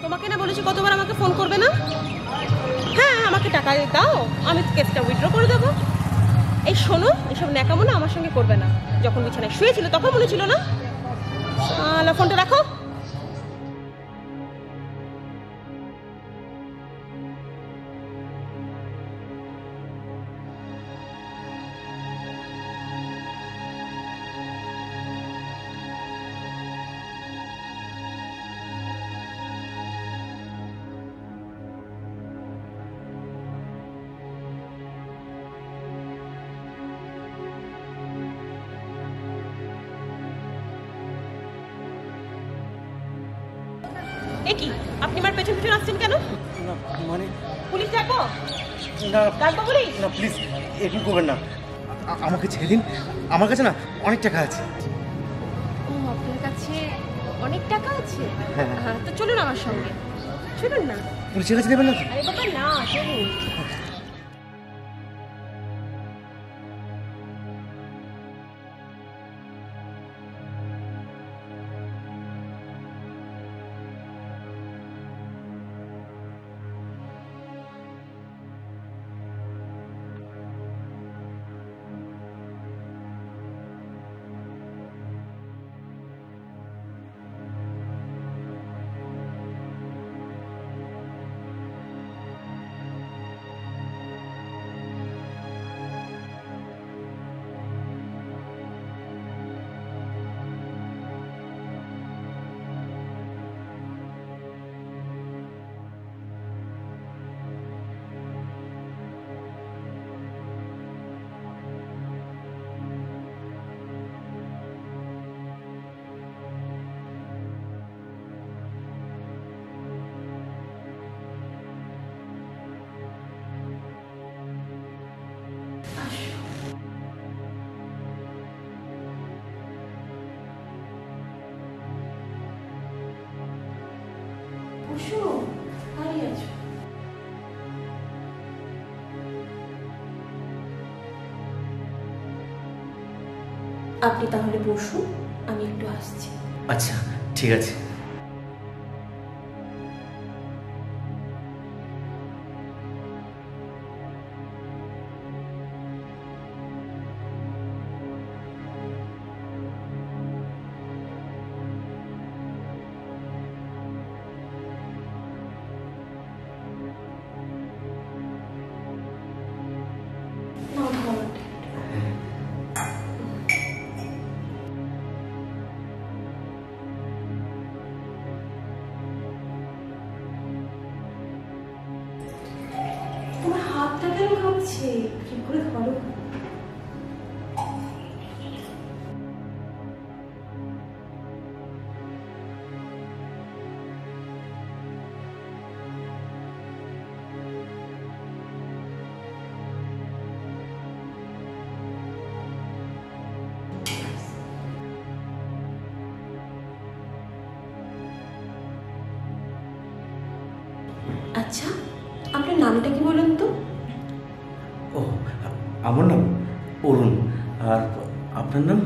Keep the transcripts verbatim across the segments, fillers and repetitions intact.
তোমাকে না বলেছি কতবার আমাকে ফোন করবে না? হ্যাঁ আমাকে টাকা দাও, আমি কেসটা উইথড্র করে দেবো। এই শোনো, এসব ন্যাকামো না আমার সঙ্গে করবে না। যখন বিছানায় শুয়েছিল তখন মনে ছিল না? ফোনটা রাখো। কি আপনি আমার পেছন পেছন আসছেন কেন? না মানে পুলিশ ডাকবো? না ডাকবো পুলিশ? না প্লিজ এরকম করবেন না, আমাকে ছেড়ে দিন। আমার কাছে না অনেক টাকা আছে। ও আপনার কাছে অনেক টাকা আছে? হ্যাঁ হ্যাঁ তো চলুন আমার সঙ্গে, চলুন না। পুলিশের কাছে দেবেন না? আরে বাবা না, চলুন। আপনি তাহলে বসুন, আমি একটু আসছি। আচ্ছা ঠিক আছে। তোমার হাতটা কেন কাঁপছে? কি করে ধরো? আচ্ছা আপনার নামটা কি বলুন তো? ও আমার নাম অরুণ, আর আপনার নাম?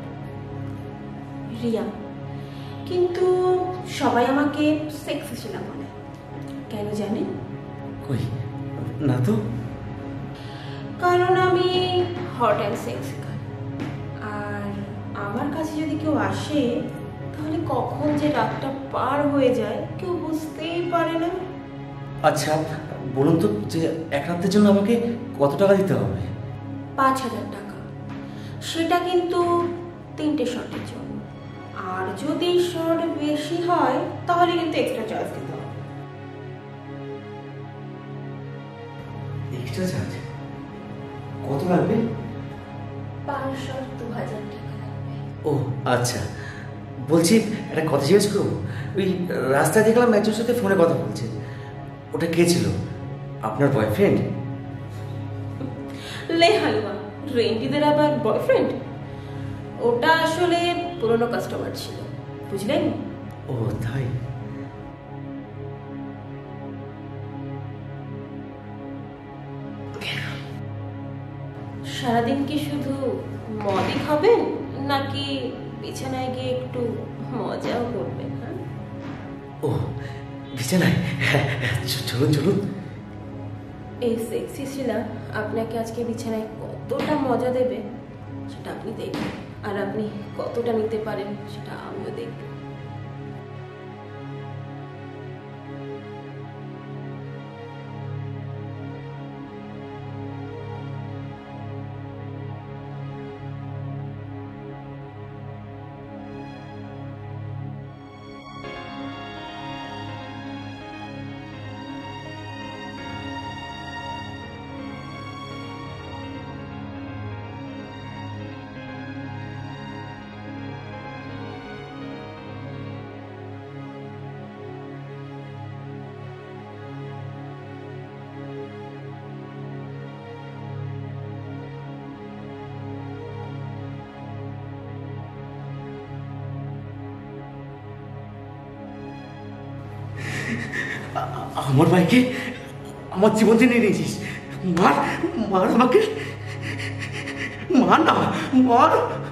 রিয়া। কিন্তু সবাই আমাকে সেক্সি ছিল বলে, কেন জানেন? কই না তো। কারণ আমি হট অ্যান্ড সেক্সি গার্ল, আর আমার কাছে যদি কেউ আসে তাহলে কখন যে রাতটা পার হয়ে যায় কেউ বুঝতেই পারে না। আচ্ছা বলুন তো, যে এক রাতের জন্য আমাকে কত টাকা দিতে হবে? পাঁচ হাজার টাকা, সেটা কিন্তু তিনটে শটের জন্য। আর যদি শট বেশি হয় তাহলে কিন্তু এক্সট্রা চার্জ দিতে হবে। এক্সট্রা চার্জ কত লাগবে? পাঁচ শট দু হাজার টাকা লাগবে। ও আচ্ছা, বলছি একটা কথা জিজ্ঞেস করবো। ওই রাস্তায় দেখলাম একজনের সাথে ফোনে কথা বলছে, ওটা কে ছিল? আপনার বয়ফ্রেন্ড? লে হালুয়া, রেন্টিদের আবার বয়ফ্রেন্ড? ওটা আসলে পুরনো কাস্টমার ছিল, বুঝলেন? ও তাই। সারাদিন কি শুধু মদই খাবেন নাকি বিছানায় গিয়ে একটু মজাও করবেন? হ্যাঁ ও বিছানায়? হ্যাঁ, চলুন চলুন। এই সেক্সি শিলা আপনাকে আজকে বিছানায় কতটা মজা দেবে সেটা আপনি দেখবেন, আর আপনি কতটা নিতে পারেন সেটা আমিও দেখব। আমার ভাইকে আমার জীবন দিয়ে নিয়ে নিয়েছিস। মার মার আমাকে, মার না, মার।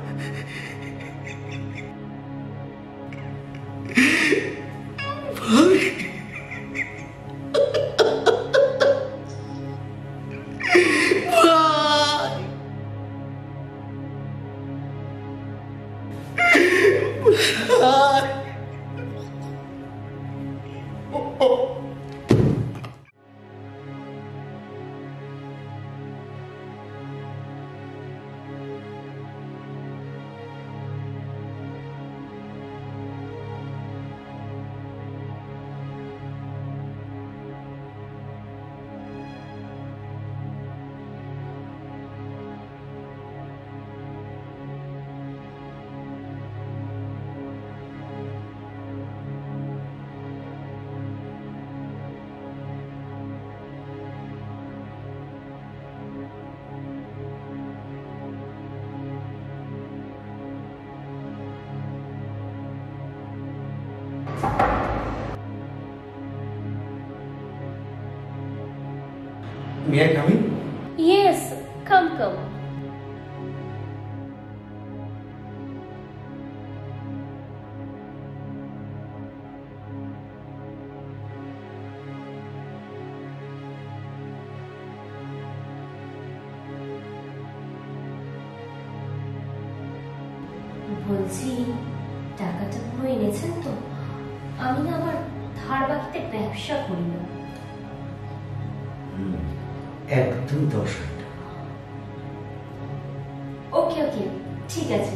May I come in? Yes, come, come. বলছি টাকাটা পুরো এনেছেন তো? আমি না আবার ধার বাকিতে ব্যবসা করি না। একদম দশ হাজার। ওকে ওকে, ঠিক আছে।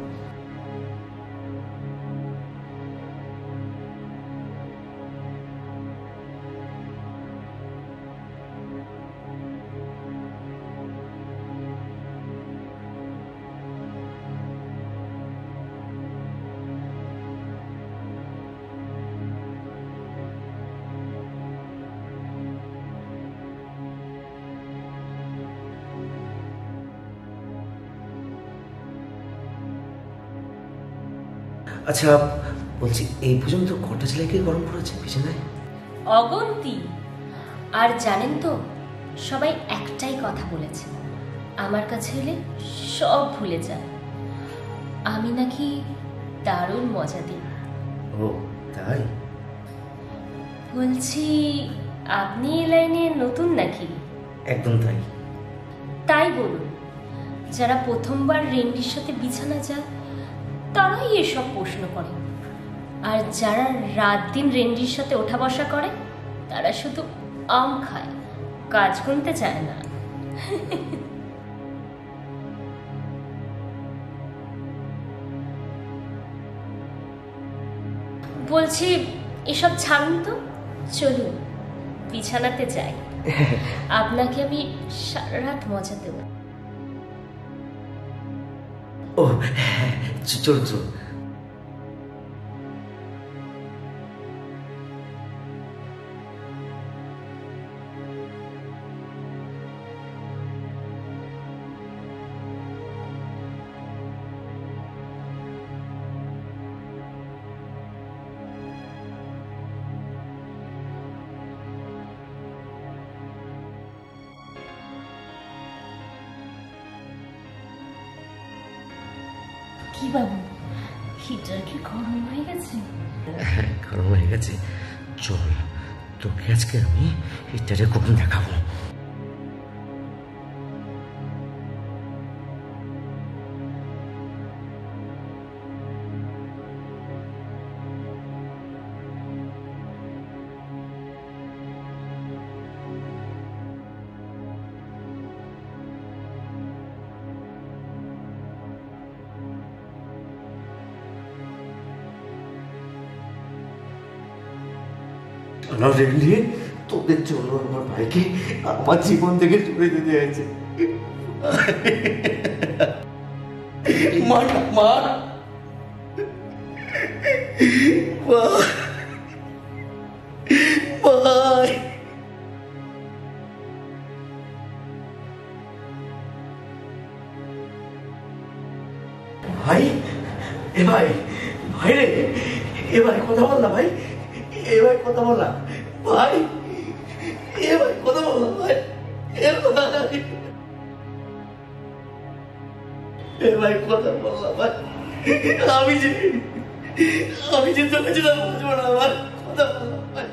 আচ্ছা বলছি, এই পর্যন্ত কটা ছেলেকে গরম করেছে বিছানায়? অগন্তি। আর জানেন তো, সবাই একটাই কথা বলেছে, আমার কাছে এলে সব ভুলে যায়। আমি নাকি দারুণ মজা দিই। ও তাই? বলছি আপনি এই লাইনে নতুন নাকি? একদম তাই। তাই বলুন, যারা প্রথমবার রেন্ডির সাথে বিছানা যায় তারাই এসব প্রশ্ন করে, আর যারা রাত দিন রেন্ডির সাথে ওঠা বসা করে তারা শুধু আম খায়, কাজ করতে চায় না। বলছি এসব ছাড়ুন তো, চলুন বিছানাতে যাই, আপনাকে আমি সারা রাত মজা দেব। ও চল চল। কি বাবু, হিটার কি গরম হয়ে গেছে? গরম হয়ে গেছে, চল, তোকে আজকে আমি এটারে কোন দেখাবো। তোদের জন্য আমার ভাইকে আমার জীবন থেকে চলে যেতে হয়েছে। মার মার ভাই, ভাই এ ভাই, ভাই রে, এ ভাই কথা বল না ভাই, এ ভাই কথা বল না ভাই, এ ভাই কথা বল না ভাই, এ ভাই, এ ভাই কথা বল না ভাই, আমি যে আমি যে তোকে যেটা বুঝবো না ভাই, কথা বল না ভাই।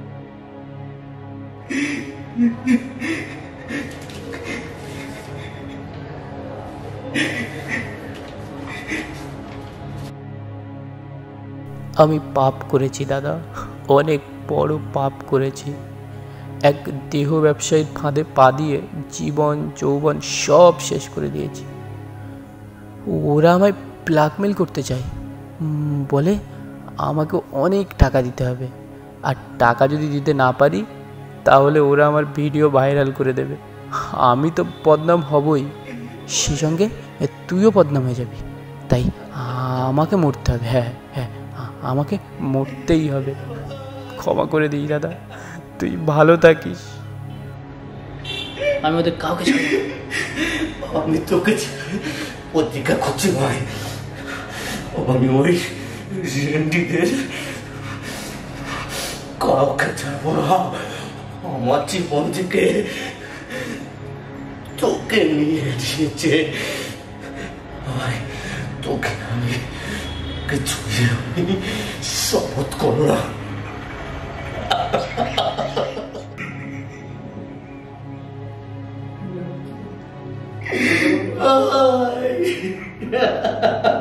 আমি পাপ করেছি দাদা, অনেক বড় পাপ করেছি। এক দেহ ব্যবসায়ীর ফাঁদে পা দিয়ে জীবন যৌবন সব শেষ করে দিয়েছি। ওরা আমায় ব্ল্যাকমেল করতে চায়, বলে আমাকে অনেক টাকা দিতে হবে, আর টাকা যদি দিতে না পারি তাহলে ওরা আমার ভিডিও ভাইরাল করে দেবে। আমি তো বদনাম হবই, সেই সঙ্গে তুইও বদনাম হয়ে যাবি। তাই আমাকে মরতে হবে, হ্যাঁ হ্যাঁ আমাকে মরতেই হবে। ক্ষমা করে দিই দাদা, তুই ভালো থাকিস। আমি ওদের কাউকে ছাড়ব না। আমি তোকে পত্রিকা খুঁজছি ভাই, আমি ওই রেন্ডিদের কাউকে ছাড়বো না। আমার জীবন থেকে তোকে নিয়ে এসেছে ভাই, তোকে আমি কিছু আমি শপথ করলাম। Ay.